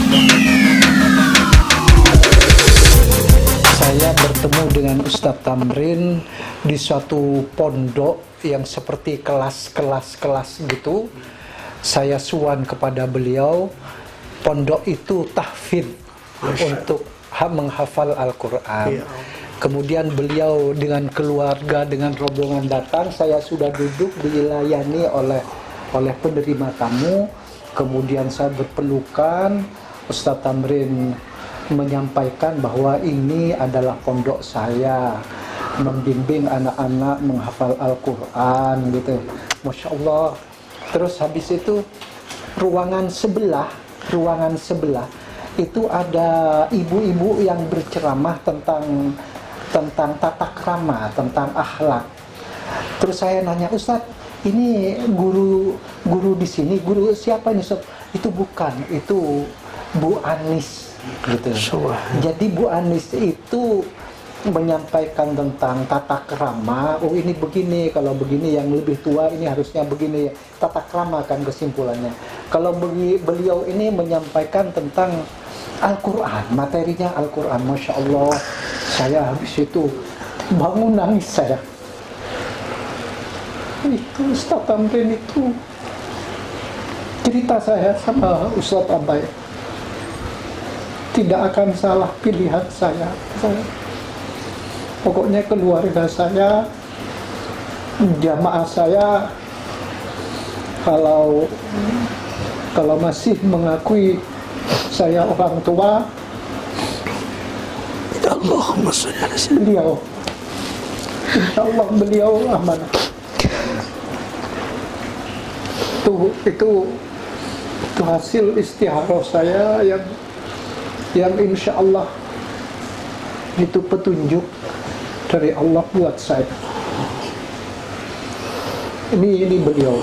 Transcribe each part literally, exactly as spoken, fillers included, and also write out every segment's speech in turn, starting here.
Saya bertemu dengan Ustadz Tamrin di suatu pondok yang seperti kelas-kelas-kelas gitu. Saya suwan kepada beliau. Pondok itu tahfidz untuk menghafal Al-Quran. Ya. Kemudian beliau dengan keluarga, dengan rombongan datang. Saya sudah duduk dilayani oleh oleh penerima tamu. Kemudian saya berpelukan. Ustadz Tamrin menyampaikan bahwa ini adalah pondok saya, membimbing anak-anak menghafal Al-Quran gitu. Masya Allah. Terus habis itu ruangan sebelah, ruangan sebelah itu ada ibu-ibu yang berceramah tentang tentang tata krama, tentang akhlak. Terus saya nanya, Ustadz, ini guru guru di sini, guru siapa ini, Ustadz? Itu bukan, itu Bu Anis gitu. Jadi Bu Anis itu menyampaikan tentang tata krama. Oh ini begini, kalau begini yang lebih tua ini harusnya begini. Tata krama kan kesimpulannya. Kalau beliau ini menyampaikan tentang Al-Quran, materinya Al-Quran. Masya Allah, saya habis itu bangun nangis saya. Itu Ustadz Tamrin itu cerita saya sama Ustadz Abai. Tidak akan salah pilihan saya. saya. Pokoknya keluarga saya, jamaah saya, kalau kalau masih mengakui saya orang tua, Allahumma sholli ala sayyidina. Beliau, insya Allah beliau amanah. Itu itu itu hasil istikharah saya yang yang insya Allah itu petunjuk dari Allah buat saya. Ini ini beliau.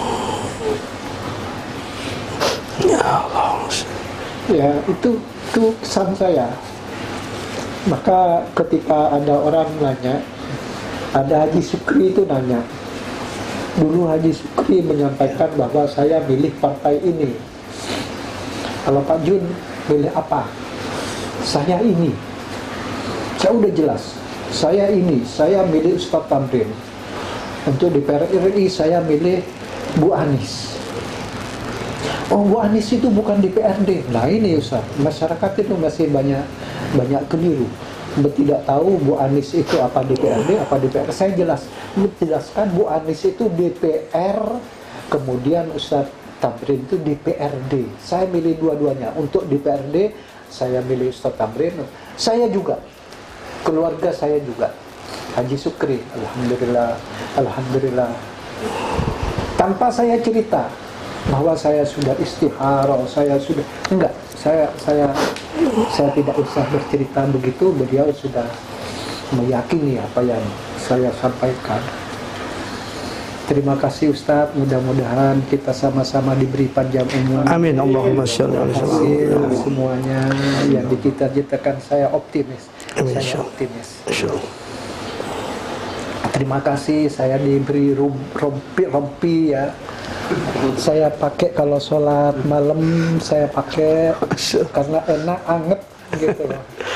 Ya Allah. Ya itu itu kesan saya. Maka ketika ada orang nanya, ada Haji Sukri itu nanya. Dulu Haji Sukri menyampaikan bahwa saya milih partai ini. Kalau Pak Jun milih apa? Saya ini. Saya udah jelas. Saya ini, saya milih Ustadz Tamrin. Untuk di P R R I saya milih Bu Anis. Oh, Bu Anis itu bukan di P R D. Nah ini Ustadz, masyarakat itu masih banyak banyak keliru. Tidak tahu Bu Anis itu apa di P R D, apa di P R. Saya jelas, menjelaskan Bu Anis itu D P R, kemudian Ustadz Tamrin itu di P R D. Saya milih dua-duanya. Untuk di P R D saya milih Ustadz Tamrin. Saya juga, keluarga saya juga, Haji Sukri. Alhamdulillah, alhamdulillah. Tanpa saya cerita bahwa saya sudah istikharah, saya sudah enggak, saya saya saya tidak usah bercerita begitu. Beliau sudah meyakini apa yang saya sampaikan. Terima kasih Ustadz, mudah-mudahan kita sama-sama diberi panjang umur. Amin, Allahumma sholli ala sayyidina. Semuanya yang dicita-citakan, saya optimis. Amin, saya optimis. Insya Terima kasih, saya diberi rompi-rompi ya. Saya pakai kalau sholat malam, saya pakai karena enak, anget gitu.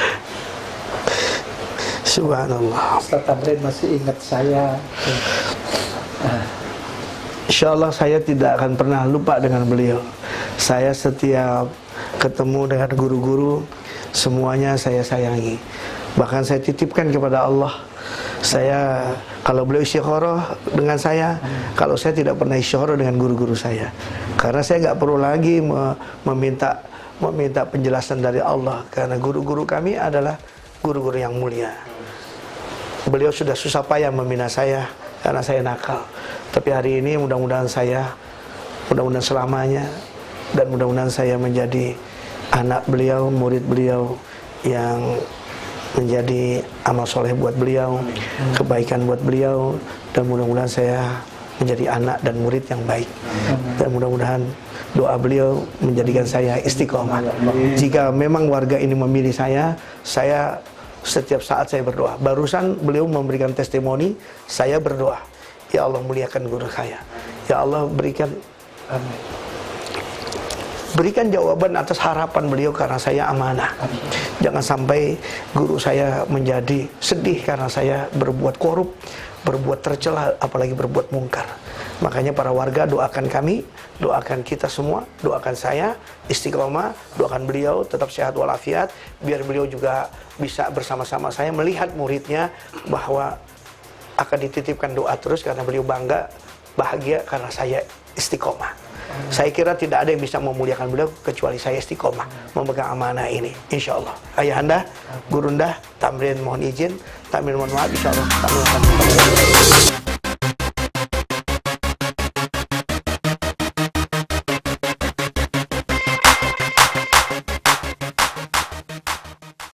Subhanallah. Ustadz Tamrin masih ingat saya. Insya Allah saya tidak akan pernah lupa dengan beliau. Saya setiap ketemu dengan guru-guru, semuanya saya sayangi. Bahkan saya titipkan kepada Allah. Saya, kalau beliau istikharah dengan saya, kalau saya tidak pernah istikharah dengan guru-guru saya. Karena saya nggak perlu lagi meminta meminta penjelasan dari Allah. Karena guru-guru kami adalah guru-guru yang mulia. Beliau sudah susah payah membina saya karena saya nakal. Tapi hari ini mudah-mudahan saya, mudah-mudahan selamanya, dan mudah-mudahan saya menjadi anak beliau, murid beliau, yang menjadi amal soleh buat beliau, kebaikan buat beliau, dan mudah-mudahan saya menjadi anak dan murid yang baik. Dan mudah-mudahan doa beliau menjadikan saya istiqomah. Jika memang warga ini memilih saya, saya setiap saat saya berdoa. Barusan beliau memberikan testimoni, saya berdoa, ya Allah muliakan guru saya, ya Allah berikan berikan jawaban atas harapan beliau karena saya amanah. Jangan sampai guru saya menjadi sedih karena saya berbuat korup, berbuat tercela, apalagi berbuat mungkar. Makanya para warga doakan kami, doakan kita semua, doakan saya istiqomah, doakan beliau tetap sehat walafiat, biar beliau juga bisa bersama-sama saya melihat muridnya bahwa akan dititipkan doa terus karena beliau bangga, bahagia karena saya istiqomah. Saya kira tidak ada yang bisa memuliakan beliau kecuali saya istiqomah memegang amanah ini, insya Allah. Ayahanda, Gurunda, Tamrin mohon izin, Tamrin mohon maaf, insya Allah.